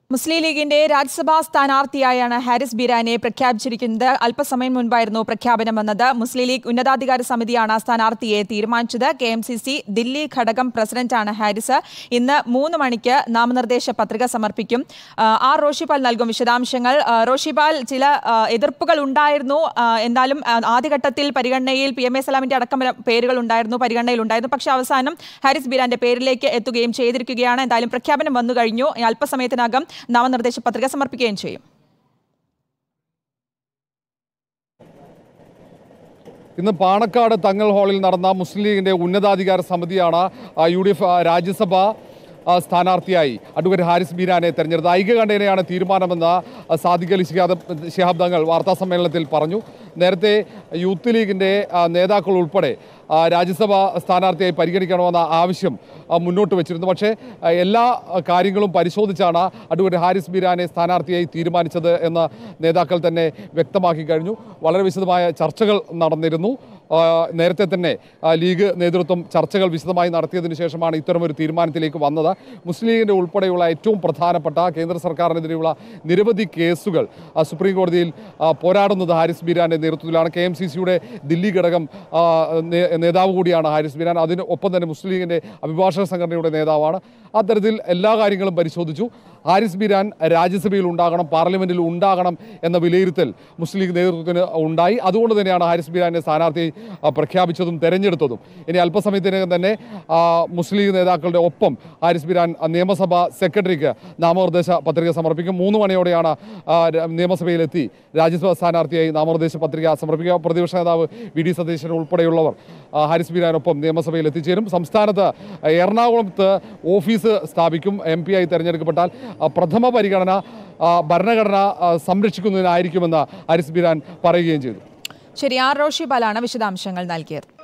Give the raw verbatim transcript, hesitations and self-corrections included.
മുസ്ലിം ലീഗിന്റെ രാജ്യസഭാ സ്ഥാനാർത്ഥിയായാണ് ഹാരിസ് ബീരാനെ പ്രഖ്യാപിച്ചിരിക്കുന്നത്. അല്പസമയം മുൻപായിരുന്നു പ്രഖ്യാപനം വന്നത്. മുസ്ലിം ലീഗ് ഉന്നതാധികാര സമിതിയാണ് സ്ഥാനാർത്ഥിയെ തീരുമാനിച്ചത്. K M C C Delhi ഘടകം പ്രസിഡന്റാണ് ഹാരിസ്. ഇന്ന് മൂന്ന് മണിക്ക് നാമനിർദ്ദേശ പത്രിക സമർപ്പിക്കും. ആർ റോഷിപാൽ നൽകും വിശദാംശങ്ങൾ. റോഷിപാൽ, ചില എതിർപ്പുകൾ ഉണ്ടായിരുന്നു. എന്നാലും ആദ്യഘട്ടത്തിൽ പരിഗണനയിൽ പി എം എ സലാമിന്റെ അടക്കം പേരുകൾ ഉണ്ടായിരുന്നു, പരിഗണനയിൽ ഉണ്ടായിരുന്നു. പക്ഷേ അവസാനം ഹാരിസ് ബീരാന്റെ പേരിലേക്ക് എത്തുകയും ചെയ്തിരിക്കുകയാണ്. എന്തായാലും പ്രഖ്യാപനം വന്നു കഴിഞ്ഞു. അല്പസമയത്തിനകം നാമനിർദ്ദേശ പത്രിക സമർപ്പിക്കുകയും ചെയ്യും. ഇന്ന് പാണക്കാട് തങ്ങൾ ഹാളിൽ നടന്ന മുസ്ലിം ലീഗിന്റെ ഉന്നതാധികാര സമിതിയാണ് യു ഡി എഫ് രാജ്യസഭ സ്ഥാനാർത്ഥിയായി അഡ്വക്കേറ്റ് ഹാരിസ് ബീരാനെ തെരഞ്ഞെടുത്തത്. ഐക്യകണ്ഠേനയാണ് തീരുമാനമെന്ന് സാദിഖ് അലി ശിഹാബ് തങ്ങൾ വാർത്താസമ്മേളനത്തിൽ പറഞ്ഞു. നേരത്തെ യൂത്ത് ലീഗിന്റെ നേതാക്കൾ ഉൾപ്പെടെ രാജ്യസഭാ സ്ഥാനാർത്ഥിയായി പരിഗണിക്കണമെന്ന ആവശ്യം മുന്നോട്ട് വെച്ചിരുന്നു. പക്ഷേ എല്ലാ കാര്യങ്ങളും പരിശോധിച്ചാണ് അഡ്വക്കേറ്റ് ഹാരിസ് ബീരാനെ സ്ഥാനാർത്ഥിയായി തീരുമാനിച്ചത് എന്ന് നേതാക്കൾ തന്നെ വ്യക്തമാക്കി കഴിഞ്ഞു. വളരെ വിശദമായ ചർച്ചകൾ നടന്നിരുന്നു. നേരത്തെ തന്നെ ലീഗ് നേതൃത്വം ചർച്ചകൾ വിശദമായി നടത്തിയതിനു ശേഷമാണ് ഇത്തരമൊരു തീരുമാനത്തിലേക്ക് വന്നത്. മുസ്ലിം ലീഗിൻ്റെ ഉൾപ്പെടെയുള്ള ഏറ്റവും പ്രധാനപ്പെട്ട കേന്ദ്ര സർക്കാരിനെതിരെയുള്ള നിരവധി കേസുകൾ സുപ്രീം കോടതിയിൽ പോരാടുന്നത് ഹാരിസ് ബീരാൻ്റെ നേതൃത്വത്തിലാണ്. കെ എം സി സിയുടെ ദില്ലി ഘടകം നേതാവ് കൂടിയാണ് ഹാരിസ് ബീരാൻ. അതിന് ഒപ്പം തന്നെ മുസ്ലിം ലീഗിൻ്റെ അഭിഭാഷക സംഘടനയുടെ നേതാവാണ്. അത്തരത്തിൽ എല്ലാ കാര്യങ്ങളും പരിശോധിച്ചു. ഹാരിസ് ബീരാൻ രാജ്യസഭയിൽ ഉണ്ടാകണം, പാർലമെൻറ്റിൽ ഉണ്ടാകണം എന്ന വിലയിരുത്തൽ മുസ്ലിം ലീഗ് നേതൃത്വത്തിന് ഉണ്ടായി. അതുകൊണ്ട് തന്നെയാണ് ഹാരിസ് ബീരാനെ സ്ഥാനാർത്ഥി പ്രഖ്യാപിച്ചതും തെരഞ്ഞെടുത്തതും. ഇനി അല്പസമയത്തിനകം തന്നെ മുസ്ലിം ലീഗ് നേതാക്കളുടെ ഒപ്പം ഹാരിസ് ബീരാൻ നിയമസഭാ സെക്രട്ടറിക്ക് നാമനിർദ്ദേശ പത്രിക സമർപ്പിക്കും. മൂന്ന് മണിയോടെയാണ് നിയമസഭയിലെത്തി രാജ്യസഭാ സ്ഥാനാർത്ഥിയായി നാമനിർദ്ദേശ പത്രിക സമർപ്പിക്കുക. പ്രതിപക്ഷ നേതാവ് വി ഡി സതീശൻ ഉൾപ്പെടെയുള്ളവർ ഹാരിസ് ബീരാനൊപ്പം നിയമസഭയിൽ എത്തിച്ചേരും. സംസ്ഥാനത്ത് എറണാകുളത്ത് ഓഫീസ് സ്ഥാപിക്കും. എം പി ആയി തെരഞ്ഞെടുക്കപ്പെട്ടാൽ പ്രഥമ പരിഗണന ഭരണഘടന സംരക്ഷിക്കുന്നതിനായിരിക്കുമെന്ന് ഹാരിസ് ബീരാൻ പറയുകയും ചെയ്തു. ശരി, ആർ റോഷിപാലാണ് വിശദാംശങ്ങൾ നൽകിയത്.